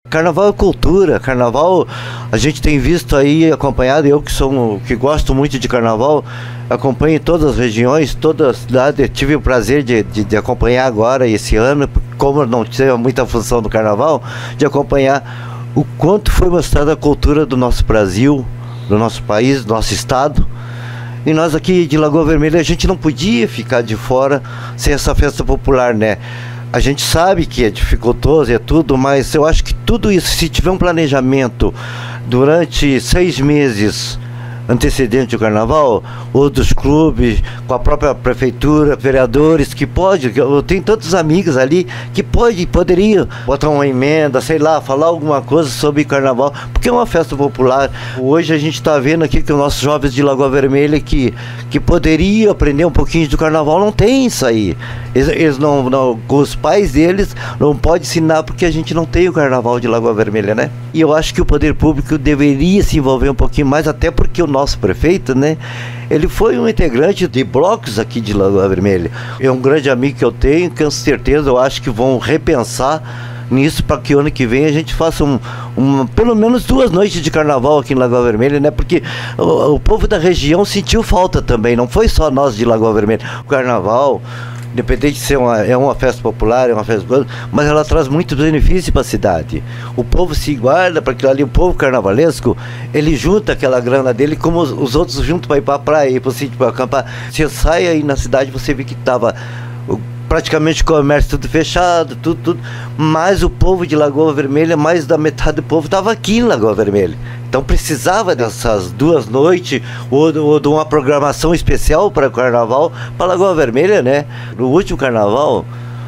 Carnaval é cultura, carnaval a gente tem visto aí, acompanhado, eu que gosto muito de carnaval, acompanho todas as regiões, todas as cidades, tive o prazer de acompanhar agora esse ano, como não tinha muita função do carnaval, de acompanhar o quanto foi mostrada a cultura do nosso Brasil, do nosso país, do nosso estado. E nós aqui de Lagoa Vermelha, a gente não podia ficar de fora sem essa festa popular, né? A gente sabe que é dificultoso, é tudo, mas eu acho que tudo isso, se tiver um planejamento durante 6 meses antecedente do carnaval, ou dos clubes, com a própria prefeitura, vereadores, que pode, eu tenho tantos amigos ali, que poderiam botar uma emenda, sei lá, falar alguma coisa sobre carnaval, porque é uma festa popular. Hoje a gente está vendo aqui que os nossos jovens de Lagoa Vermelha que poderiam aprender um pouquinho do carnaval, não tem isso aí. Eles não, os pais deles não podem ensinar, porque a gente não tem o carnaval de Lagoa Vermelha, né? E eu acho que o poder público deveria se envolver um pouquinho mais, até porque o nosso prefeito, né, ele foi um integrante de blocos aqui de Lagoa Vermelha. É um grande amigo que eu tenho, com certeza eu acho que vão repensar nisso para que o ano que vem a gente faça pelo menos 2 noites de carnaval aqui em Lagoa Vermelha, né? Porque o povo da região sentiu falta também, não foi só nós de Lagoa Vermelha. O carnaval, independente de ser uma festa popular, é uma festa, mas ela traz muito benefício para a cidade. O povo se guarda para aquilo ali, o povo carnavalesco, ele junta aquela grana dele como os outros juntam para ir para a praia, para o sítio, para acampar. Você sai aí na cidade, você vê que estava praticamente o comércio tudo fechado, tudo, mas o povo de Lagoa Vermelha, mais da metade do povo estava aqui em Lagoa Vermelha. Então precisava dessas 2 noites ou de uma programação especial para o carnaval, para Lagoa Vermelha, né? No último carnaval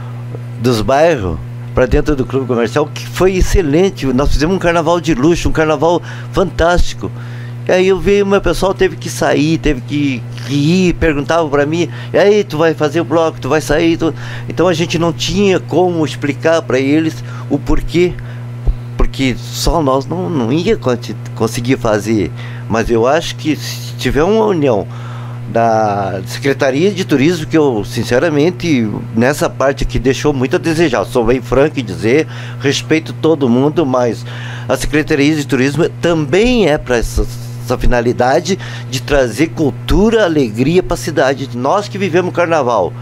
dos bairros, para dentro do clube comercial, que foi excelente. Nós fizemos um carnaval de luxo, um carnaval fantástico. E aí eu vi, o meu pessoal teve que sair, teve que ir, perguntava para mim, e aí, tu vai fazer o bloco, tu vai sair? Então a gente não tinha como explicar para eles o porquê, porque só nós não ia conseguir fazer. Mas eu acho que se tiver uma união da Secretaria de Turismo, que eu, sinceramente, nessa parte aqui deixou muito a desejar, sou bem franco em dizer, respeito todo mundo, mas a Secretaria de Turismo também é para essa finalidade de trazer cultura, alegria para a cidade. Nós que vivemos o carnaval,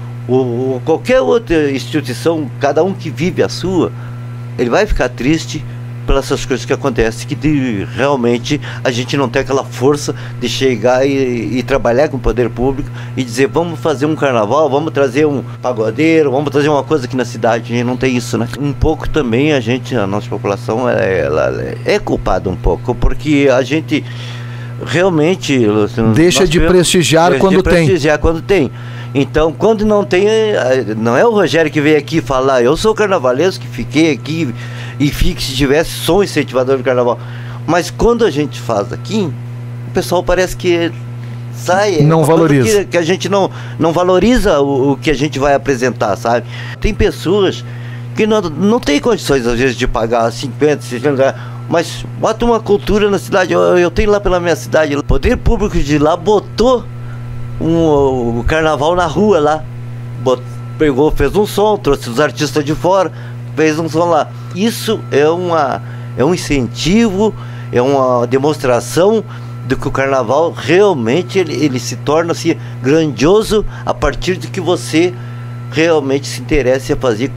qualquer outra instituição, cada um que vive a sua, ele vai ficar triste pelas essas coisas que acontecem, que realmente a gente não tem aquela força de chegar e trabalhar com o poder público e dizer, vamos fazer um carnaval, vamos trazer um pagodeiro, vamos trazer uma coisa aqui na cidade. A gente não tem isso, né? Um pouco também a nossa população, ela é culpada um pouco, porque a gente realmente deixa de prestigiar quando tem. Então, quando não tem, não é o Rogério que veio aqui falar, eu sou carnavalesco, que fiquei aqui e fique, se tivesse, sou um incentivador do carnaval. Mas quando a gente faz aqui, o pessoal parece que sai, não valoriza, que a gente não valoriza o que a gente vai apresentar, sabe? Tem pessoas que não tem condições às vezes de pagar 50, 60, mas bota uma cultura na cidade. Eu tenho lá pela minha cidade, o poder público de lá botou o carnaval na rua lá, pegou, fez um som, trouxe os artistas de fora, fez um som lá. Isso é um incentivo, é uma demonstração de que o carnaval realmente ele se torna assim, grandioso a partir de que você realmente se interessa em fazer